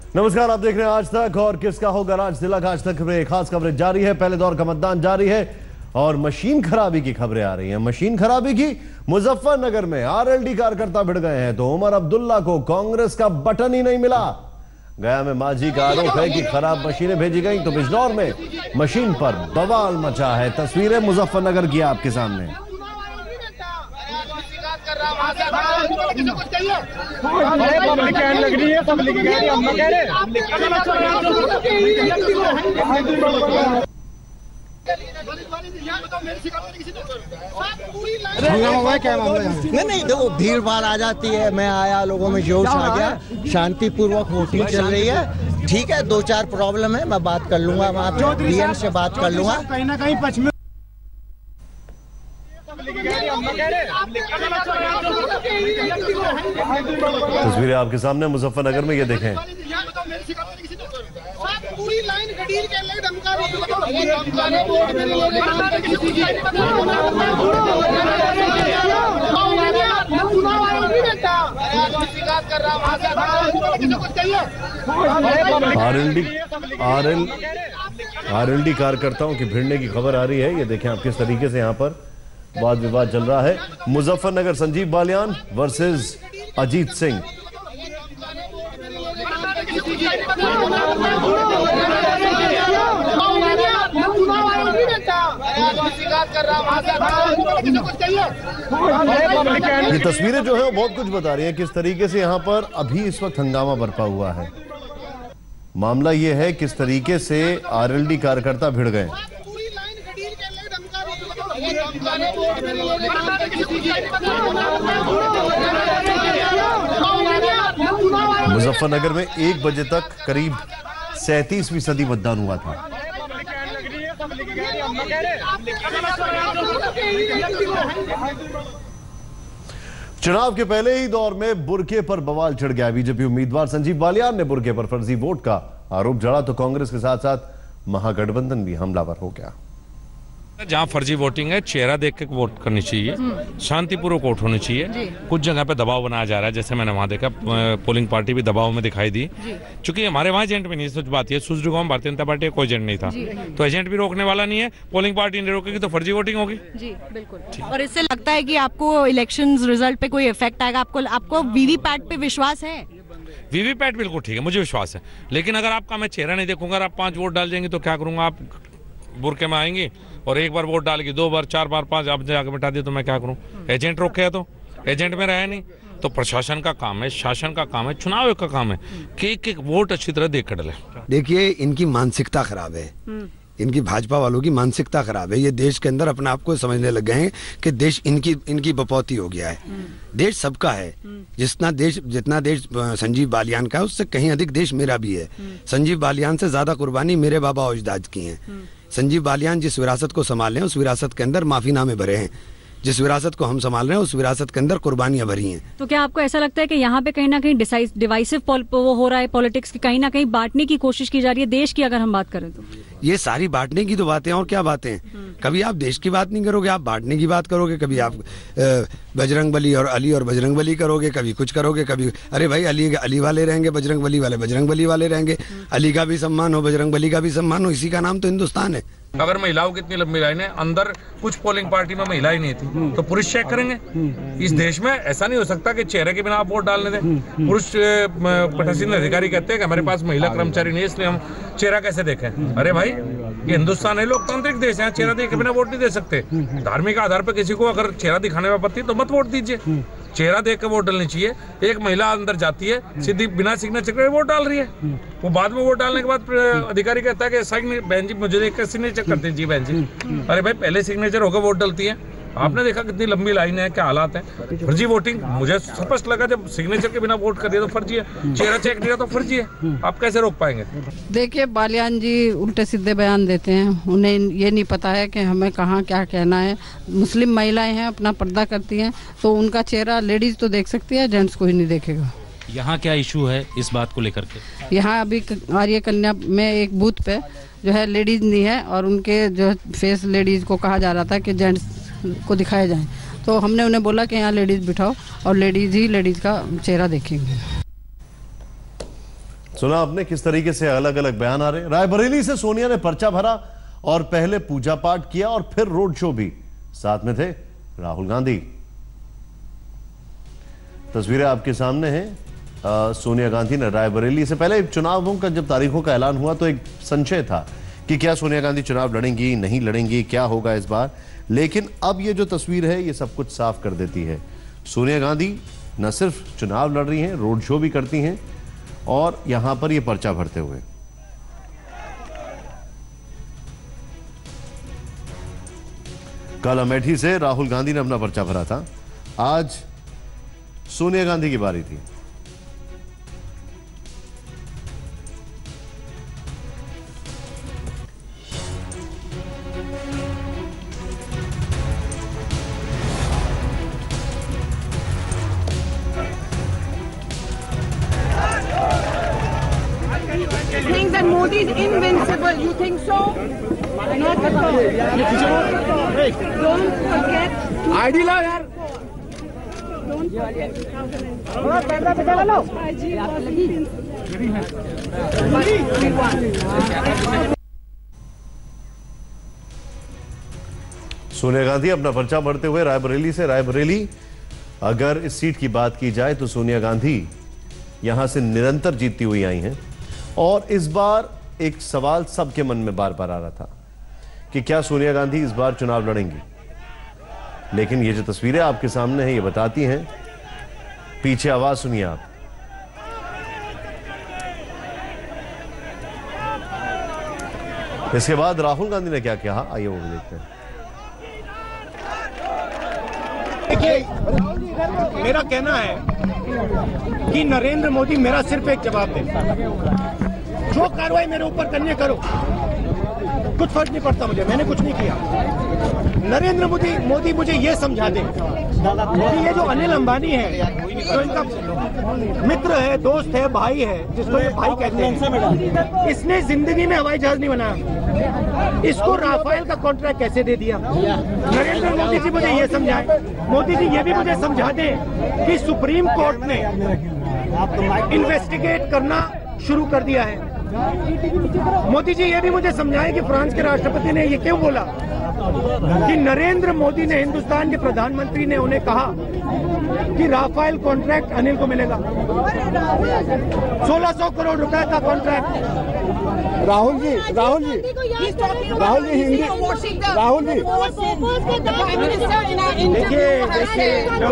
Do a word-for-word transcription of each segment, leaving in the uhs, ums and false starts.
नमस्कार, आप देख रहे हैं आज तक और किसका होगा राज तिलक। आज तक खबरें, खास खबरें जारी है। पहले दौर का मतदान जारी है और मशीन खराबी की खबरें आ रही हैं। मशीन खराबी की मुजफ्फरनगर में आरएलडी कार्यकर्ता भिड़ गए हैं तो उमर अब्दुल्ला को कांग्रेस का बटन ही नहीं मिला। गया में माजी का आरोप है कि खराब मशीनें भेजी गई तो बिजनौर में मशीन पर बवाल मचा है। तस्वीरें मुजफ्फरनगर की आपके सामने। नहीं नहीं देखो, भीड़ भाड़ आ जाती है, मैं आया, लोगों में जोश आ गया, शांतिपूर्वक वोटिंग चल रही है। ठीक है, दो चार प्रॉब्लम है, मैं बात कर लूंगा, वहाँ पे डीएम से बात कर लूंगा। कहीं ना कहीं पश्चिमी तस्वीरें आपके सामने मुजफ्फरनगर में, ये देखें। पूरी लाइन खड़ी के लग धमका आरएलडी आरएल आरएलडी कार्यकर्ताओं की भिड़ने की खबर आ रही है। ये देखें आप किस तरीके से यहाँ पर वाद विवाद चल रहा है। मुजफ्फरनगर संजीव बालियान वर्सेस अजीत सिंह। ये तस्वीरें जो है वो बहुत कुछ बता रही हैं किस तरीके से यहाँ पर अभी इस वक्त हंगामा बरपा हुआ है। मामला ये है किस तरीके से आरएलडी कार्यकर्ता भिड़ गए। मुजफ्फरनगर में एक बजे तक करीब सैंतीस फीसदी मतदान हुआ था। चुनाव के पहले ही दौर में बुरके पर बवाल चढ़ गया। बीजेपी उम्मीदवार संजीव बालियान ने बुरके पर फर्जी वोट का आरोप जड़ा तो कांग्रेस के साथ साथ महागठबंधन भी हमलावर हो गया। जहाँ फर्जी वोटिंग है, चेहरा देख के वोट करनी चाहिए, शांतिपूर्वक वोट होनी चाहिए। कुछ जगह पे दबाव बनाया जा रहा है, जैसे मैंने वहाँ देखा पोलिंग पार्टी भी दबाव में दिखाई दी, क्योंकि हमारे वहाँ एजेंट भी नहीं। सच बात है, सुसरी गांव भारतीय जनता पार्टी कोई एजेंट नहीं था, तो एजेंट भी रोकने वाला नहीं है। पोलिंग पार्टी नहीं रोकेगी तो फर्जी वोटिंग होगी। जी बिल्कुल। और इससे लगता है कि आपको इलेक्शन रिजल्ट पे कोई इफेक्ट आएगा? आपको आपको वीवीपैट पे विश्वास है? वीवीपैट बिल्कुल ठीक है, मुझे विश्वास है, लेकिन अगर आपका मैं चेहरा नहीं देखूंगा, आप पांच वोट डाल देंगे तो क्या करूंगा? आप बुरके में आएंगे और एक बार वोट डाल के दो बार, चार बार, पांच आप जाकर बिठा दिए तो मैं क्या करूं? एजेंट रोके है तो एजेंट में रहा नहीं, तो प्रशासन का काम है, शासन का काम है, चुनाव का काम है कि एक एक वोट अच्छी तरह देख कर डाले। देखिए, इनकी मानसिकता खराब है, इनकी भाजपा वालों की मानसिकता खराब है। ये देश के अंदर अपने आप को समझने लग गए हैं कि देश इनकी इनकी बपौती हो गया है। देश सबका है, जितना देश जितना देश संजीव बालियान का है उससे कहीं अधिक देश मेरा भी है। संजीव बालियान से ज्यादा कुर्बानी मेरे बाबा और अजदाद की हैं। संजीव बालियान जिस विरासत को संभाल रहे हैं उस विरासत के अंदर माफीनामे भरे हैं। जिस विरासत को हम संभाल रहे हैं उस विरासत के अंदर कुर्बानियां भरी हैं। तो क्या आपको ऐसा लगता है कि यहाँ पे कहीं ना कहीं डिवाइसिव वो हो रहा है, पॉलिटिक्स की कहीं ना कहीं बांटने की कोशिश की जा रही है देश की, अगर हम बात करें तो? ये सारी बांटने की तो बातें, और क्या बातें हैं? कभी आप देश की बात नहीं करोगे, आप बांटने की बात करोगे। कभी आप बजरंगबली और अली और बजरंगबली करोगे, कभी कुछ करोगे, कभी अरे भाई अली अली वाले रहेंगे, बजरंगबली वाले बजरंगबली वाले रहेंगे। अली का भी सम्मान हो, बजरंगबली का भी सम्मान हो, इसी का नाम तो हिंदुस्तान है। अगर महिलाओं की इतनी लंबी लाइन है, अंदर कुछ पोलिंग पार्टी में महिलाएं नहीं थी तो पुरुष चेक करेंगे? इस देश में ऐसा नहीं हो सकता कि चेहरे के बिना आप वोट डालने दें। पुरुष पीठासीन अधिकारी कहते हैं कि हमारे पास महिला कर्मचारी नहीं है इसलिए हम चेहरा कैसे देखें? अरे भाई, ये हिंदुस्तान है, लोकतांत्रिक देश है, चेहरा देखे बिना वोट नहीं दे सकते। धार्मिक आधार पर किसी को अगर चेहरा दिखाने में आपत्ति तो मत वोट दीजिए, चेहरा देख के वोट डालनी चाहिए। एक महिला अंदर जाती है, सीधी बिना सिग्नेचर के वोट डाल रही है, वो बाद में वोट डालने के बाद अधिकारी कहता है कि साइन बहन जी मुझे एक सिग्नेचर कर दीजिए बहन जी। अरे भाई, पहले सिग्नेचर होकर वोट डालती है। आपने देखा कितनी लंबी लाइन है, क्या हालात है। फर्जी वोटिंग मुझे स्पष्ट लगा, जब सिग्नेचर के बिना वोट कर दिया तो फर्जी है, चेहरा चेक नहीं तो फर्जी है। आप कैसे रोक पाएंगे? देखिए, बालियान जी उल्टे सीधे बयान देते हैं, उन्हें ये नहीं पता है कि हमें कहाँ क्या कहना है। मुस्लिम महिलाएं हैं, अपना पर्दा करती हैं, तो उनका चेहरा लेडीज तो देख सकती है, जेंट्स कोई नहीं देखेगा। यहाँ क्या इशू है इस बात को लेकर के? यहाँ अभी आर्य कन्या में एक बूथ पे जो है लेडीज नहीं है और उनके जो फेस लेडीज को कहा जा रहा था कि जेंट्स को दिखाए जाएं, तो हमने उन्हें बोला कि यहाँ लेडीज बिठाओ और लेडीज ही लेडीज का चेहरा देखेंगे। सुना आपने किस तरीके से अलग अलग बयान आ रहे। रायबरेली से सोनिया ने पर्चा भरा और पहले पूजा पाठ किया और फिर रोड शो भी, साथ में थे राहुल गांधी। तस्वीरें आपके सामने हैं। आ, सोनिया गांधी ने रायबरेली से पहले चुनावों का जब तारीखों का ऐलान हुआ तो एक संशय था कि क्या सोनिया गांधी चुनाव लड़ेंगी, नहीं लड़ेंगी, क्या होगा इस बार। लेकिन अब ये जो तस्वीर है ये सब कुछ साफ कर देती है। सोनिया गांधी न सिर्फ चुनाव लड़ रही हैं, रोड शो भी करती हैं और यहां पर ये पर्चा भरते हुए। कल अमेठी से राहुल गांधी ने अपना पर्चा भरा था, आज सोनिया गांधी की बारी थी। Think that Modi is invincible. You think so? Not at all. Don't forget. I D ला यार. Don't forget. थोड़ा कैमरा पे चला लो. सोनिया गांधी अपना पर्चा भरते हुए रायबरेली से। रायबरेली, अगर इस सीट की बात की जाए तो सोनिया गांधी यहां से निरंतर जीतती हुई आई हैं और इस बार एक सवाल सबके मन में बार बार आ रहा था कि क्या सोनिया गांधी इस बार चुनाव लड़ेंगी। लेकिन ये जो तस्वीरें आपके सामने हैं ये बताती हैं, पीछे आवाज सुनिए आप। इसके बाद राहुल गांधी ने क्या कहा, आइए वो भी देखते हैं। देखिए, मेरा कहना है कि नरेंद्र मोदी मेरा सिर्फ एक जवाब दे, जो कार्रवाई मेरे ऊपर करनी करो, कुछ फर्क नहीं पड़ता मुझे, मैंने कुछ नहीं किया। नरेंद्र मोदी मोदी मुझे ये समझा दे कि ये जो अनिल अंबानी है, जो इनका मित्र है, दोस्त है, भाई है, जिसको ये भाई कहते हैं, इसने जिंदगी में हवाई जहाज नहीं बनाया, इसको राफेल का कॉन्ट्रैक्ट कैसे दे दिया। नरेंद्र मोदी जी मुझे ये समझाए, मोदी जी ये भी मुझे समझा दे कि सुप्रीम कोर्ट ने इन्वेस्टिगेट करना शुरू कर दिया है। मोदी जी ये भी मुझे समझाएं कि फ्रांस के राष्ट्रपति ने ये क्यों बोला कि नरेंद्र मोदी ने, हिंदुस्तान के प्रधानमंत्री ने उन्हें कहा कि राफेल कॉन्ट्रैक्ट अनिल को मिलेगा, सोलह सौ करोड़ रुपए का कॉन्ट्रैक्ट। राहुल जी, राहुल जी, राहुल जी हिंदी, राहुल जी देखिए देखिए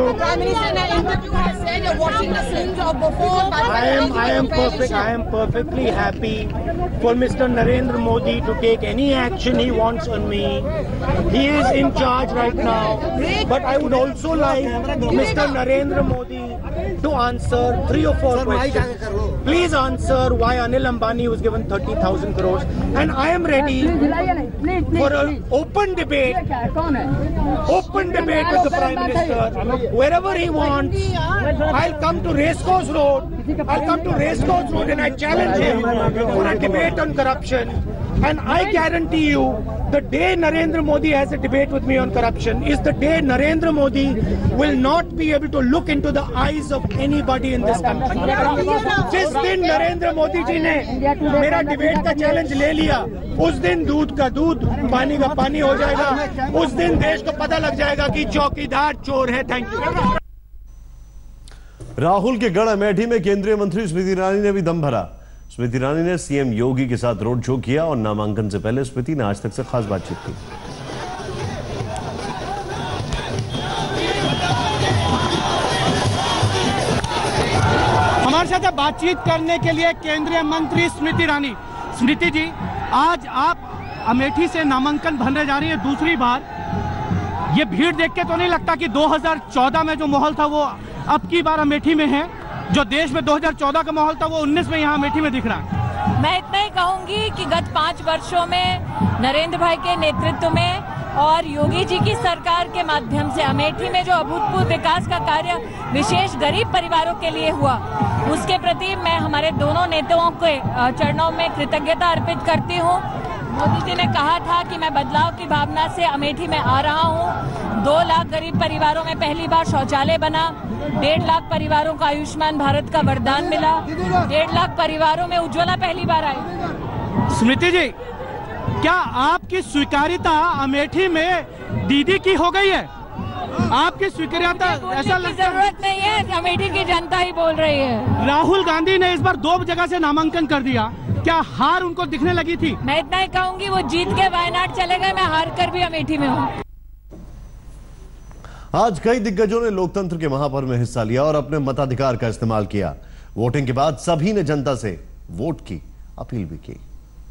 I am I am perfect I am perfectly happy for Mister Narendra Modi to take any action he wants on me. He is in charge right now, but I would also like Mister Narendra Modi to answer three or four questions. Please answer why Anil Ambani was given thirty thousand crores, and I am ready for an open debate, open debate with the Prime Minister. Wherever he wants, I'll come to Racecourse Road. I'll come to Racecourse Road and I challenge him for a debate on corruption. And I guarantee you, the day Narendra Modi has a debate with me on corruption is the day Narendra Modi will not be able to look into the eyes of anybody in this country. जिस दिन नरेंद्र मोदी जी ने मेरा debate का challenge ले लिया, उस दिन दूध का दूध, पानी का पानी हो जाएगा। उस दिन देश को पता लग जाएगा कि चौकीदार चोर है। Thank you. राहुल के गढ़ अमेठी में केंद्रीय मंत्री स्मृति ईरानी ने भी दम भरा। स्मृति ईरानी ने सीएम योगी के साथ रोड शो किया और नामांकन से पहले स्मृति ने आज तक से खास बातचीत की। हमारे साथ बातचीत करने के लिए केंद्रीय मंत्री स्मृति ईरानी। स्मृति जी, आज आप अमेठी से नामांकन भरने जा रही है दूसरी बार। ये भीड़ देख के तो नहीं लगता कि दो हज़ार चौदह में जो माहौल था वो अब की बार अमेठी में है? जो देश में दो हज़ार चौदह का माहौल था वो उन्नीस में यहाँ अमेठी में दिख रहा है। मैं इतना ही कहूंगी कि गत पाँच वर्षों में नरेंद्र भाई के नेतृत्व में और योगी जी की सरकार के माध्यम से अमेठी में जो अभूतपूर्व विकास का कार्य विशेष गरीब परिवारों के लिए हुआ, उसके प्रति मैं हमारे दोनों नेताओं के चरणों में कृतज्ञता अर्पित करती हूँ। मोदी जी ने कहा था कि मैं बदलाव की भावना से अमेठी में आ रहा हूँ। दो लाख गरीब परिवारों में पहली बार शौचालय बना, डेढ़ लाख परिवारों को आयुष्मान भारत का वरदान मिला, डेढ़ लाख परिवारों में उज्ज्वला पहली बार आई। स्मृति जी, क्या आपकी स्वीकार्यता अमेठी में दीदी की हो गई है? आपकी स्वीकार्यता ऐसा लगता है जरूरत नहीं है, अमेठी की जनता ही बोल रही है। राहुल गांधी ने इस बार दो जगह से नामांकन कर दिया, क्या हार उनको दिखने लगी थी? मैं इतना ही कहूंगी, वो जीत के वायनाड चले गए, मैं हार कर भी अमेठी में हूँ। आज कई दिग्गजों ने लोकतंत्र के महापर्व में हिस्सा लिया और अपने मताधिकार का इस्तेमाल किया। वोटिंग के बाद सभी ने जनता से वोट की अपील भी की।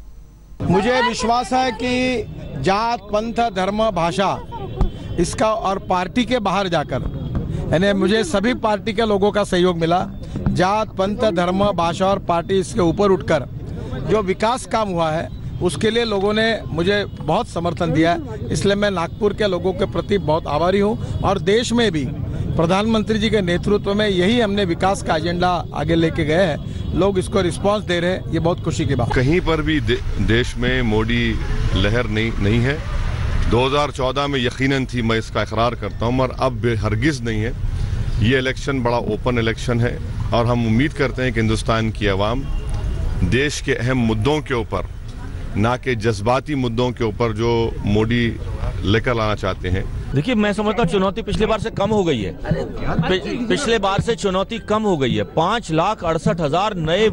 मुझे विश्वास है कि जात, पंथ, धर्म, भाषा इसका और पार्टी के बाहर जाकर, यानी मुझे सभी पार्टी के लोगों का सहयोग मिला। जात, पंथ, धर्म, भाषा और पार्टी इसके ऊपर उठकर जो विकास काम हुआ है उसके लिए लोगों ने मुझे बहुत समर्थन दिया है, इसलिए मैं नागपुर के लोगों के प्रति बहुत आभारी हूँ। और देश में भी प्रधानमंत्री जी के नेतृत्व में यही हमने विकास का एजेंडा आगे लेके गए हैं, लोग इसको रिस्पांस दे रहे हैं, ये बहुत खुशी की बात। कहीं पर भी दे, देश में मोदी लहर नहीं नहीं है। दो हज़ार चौदह में यकीनन थी, मैं इसका इकरार करता हूँ, और अब हरगिज नहीं है। ये इलेक्शन बड़ा ओपन इलेक्शन है और हम उम्मीद करते हैं कि हिंदुस्तान की आवाम देश के अहम मुद्दों के ऊपर, ना कि जज्बाती मुद्दों के ऊपर जो मोदी लेकर लाना चाहते हैं। देखिए, मैं समझता हूँ चुनौती पिछले बार से कम हो गई है। पि, पिछले बार से चुनौती कम हो गई है। पांच लाख अड़सठ हजार नए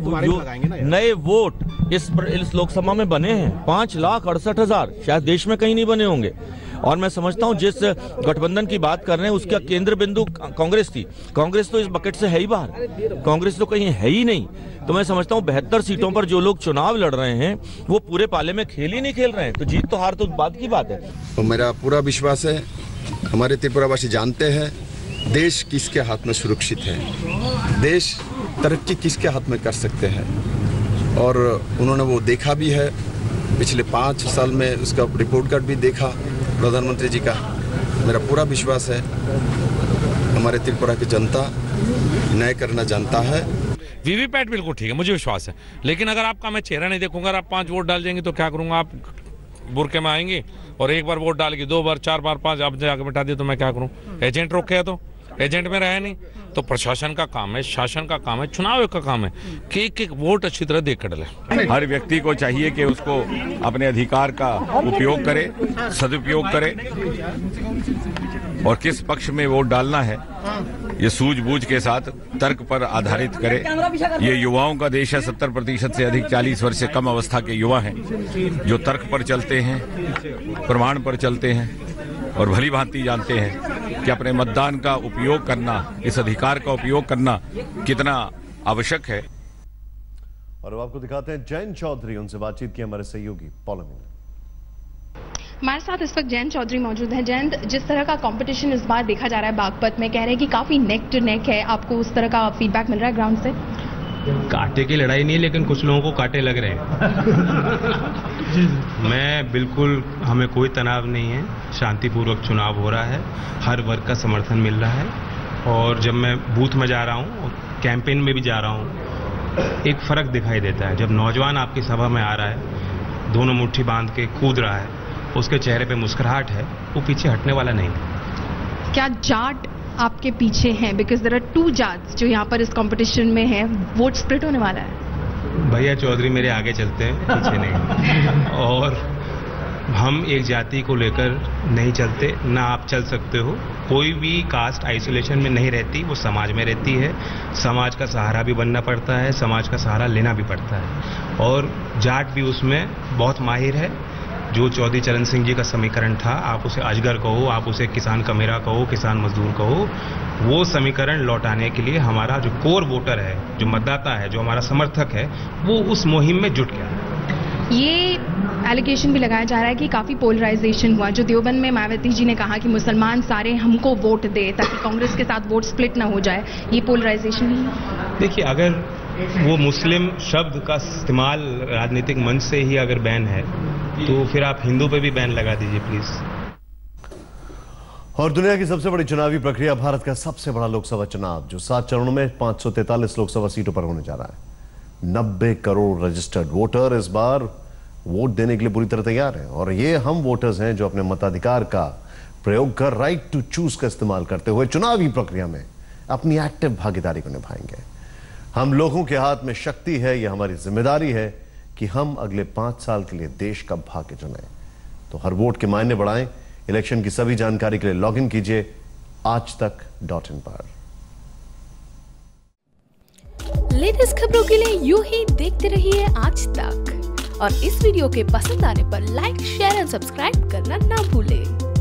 नए वोट इस, इस लोकसभा में बने हैं। पांच लाख अड़सठ हजार शायद देश में कहीं नहीं बने होंगे। और मैं समझता हूं जिस गठबंधन की बात कर रहे हैं उसका केंद्र बिंदु कांग्रेस थी। कांग्रेस तो इस बकेट से है ही बाहर, कांग्रेस तो कहीं है ही नहीं। तो मैं समझता हूं बहत्तर सीटों पर जो लोग चुनाव लड़ रहे हैं वो पूरे पाले में खेल ही नहीं खेल रहे हैं, तो जीत तो हार तो बात की बात है। तो मेरा पूरा विश्वास है, हमारे त्रिपुरावासी जानते हैं देश किसके हाथ में सुरक्षित है, देश तरक्की किसके हाथ में कर सकते हैं, और उन्होंने वो देखा भी है। पिछले पाँच साल में उसका रिपोर्ट कार्ड भी देखा प्रधानमंत्री जी का। मेरा पूरा विश्वास है हमारे त्रिपुरा की जनता न्याय करना जानता है। वीवीपैट बिल्कुल ठीक है, मुझे विश्वास है, लेकिन अगर आपका मैं चेहरा नहीं देखूंगा और आप पांच वोट डाल देंगे तो क्या करूंगा? आप बुरके में आएंगे और एक बार वोट डाल के दो बार, चार बार, पांच आप जाकर बिठा दिए तो मैं क्या करूं? एजेंट रोके है तो एजेंट में रहे नहीं, तो प्रशासन का काम है, शासन का काम है, चुनाव का काम है कि एक एक वोट अच्छी तरह देख कर डाले। हर व्यक्ति को चाहिए कि उसको अपने अधिकार का उपयोग करे, सदुपयोग करे, और किस पक्ष में वोट डालना है ये सूझबूझ के साथ तर्क पर आधारित करे। ये युवाओं का देश है, सत्तर प्रतिशत से अधिक चालीस वर्ष से कम अवस्था के युवा हैं जो तर्क पर चलते हैं, प्रमाण पर चलते हैं और भली भांति जानते हैं कि अपने मतदान का उपयोग करना, इस अधिकार का उपयोग करना कितना आवश्यक है। और अब आपको दिखाते हैं जैन चौधरी, उनसे बातचीत की हमारे सहयोगी पॉलम। हमारे साथ इस वक्त जैन चौधरी मौजूद हैं। जैन, जिस तरह का कंपटीशन इस बार देखा जा रहा है बागपत में, कह रहे हैं कि काफी नेक टू नेक है, आपको उस तरह का फीडबैक मिल रहा है ग्राउंड से? कांटे की लड़ाई नहीं है, लेकिन कुछ लोगों को कांटे लग रहे हैं। मैं बिल्कुल, हमें कोई तनाव नहीं है, शांतिपूर्वक चुनाव हो रहा है, हर वर्ग का समर्थन मिल रहा है। और जब मैं बूथ में जा रहा हूँ और कैंपेन में भी जा रहा हूँ, एक फर्क दिखाई देता है। जब नौजवान आपकी सभा में आ रहा है, दोनों मुट्ठी बांध के कूद रहा है, उसके चेहरे पे मुस्कुराहट है, वो पीछे हटने वाला नहीं। क्या जाट आपके पीछे हैं? Because there are two Jats जो यहाँ पर इस कंपटीशन में है, वोट स्प्लिट होने वाला है। भैया चौधरी मेरे आगे चलते हैं, पीछे नहीं। और हम एक जाति को लेकर नहीं चलते, ना आप चल सकते हो। कोई भी कास्ट आइसोलेशन में नहीं रहती, वो समाज में रहती है। समाज का सहारा भी बनना पड़ता है, समाज का सहारा लेना भी पड़ता है, और जाट भी उसमें बहुत माहिर है। जो चौधरी चरण सिंह जी का समीकरण था, आप उसे अजगर कहो, आप उसे किसान का मेरा कहो, किसान मजदूर कहो, वो समीकरण लौटाने के लिए हमारा जो कोर वोटर है, जो मतदाता है, जो हमारा समर्थक है, वो उस मुहिम में जुट गया। ये एलिगेशन भी लगाया जा रहा है कि काफी पोलराइजेशन हुआ। जो देवबंद में मायावती जी ने कहा कि मुसलमान सारे हमको वोट दे ताकि कांग्रेस के साथ वोट स्प्लिट ना हो जाए, ये पोलराइजेशन ही। देखिए, अगर वो मुस्लिम शब्द का इस्तेमाल राजनीतिक मंच से ही अगर बैन है, तो फिर आप हिंदू पे भी बैन लगा दीजिए प्लीज। और दुनिया की सबसे बड़ी चुनावी प्रक्रिया, भारत का सबसे बड़ा लोकसभा चुनाव, जो सात चरणों में पांच सौ तैंतालीस लोकसभा सीटों पर होने जा रहा है। नब्बे करोड़ रजिस्टर्ड वोटर इस बार वोट देने के लिए पूरी तरह तैयार हैं, और ये हम वोटर्स हैं जो अपने मताधिकार का प्रयोग कर राइट टू चूज का इस्तेमाल करते हुए चुनावी प्रक्रिया में अपनी एक्टिव भागीदारी को निभाएंगे। हम लोगों के हाथ में शक्ति है, यह हमारी जिम्मेदारी है कि हम अगले पांच साल के लिए देश का भाग्य चुनें। तो हर वोट के मायने बढ़ाएं। इलेक्शन की सभी जानकारी के लिए लॉग इन कीजिए आज तक डॉट इन पर। लेटेस्ट खबरों के लिए यूं ही देखते रहिए आज तक, और इस वीडियो के पसंद आने पर लाइक, शेयर एंड सब्सक्राइब करना ना भूलें।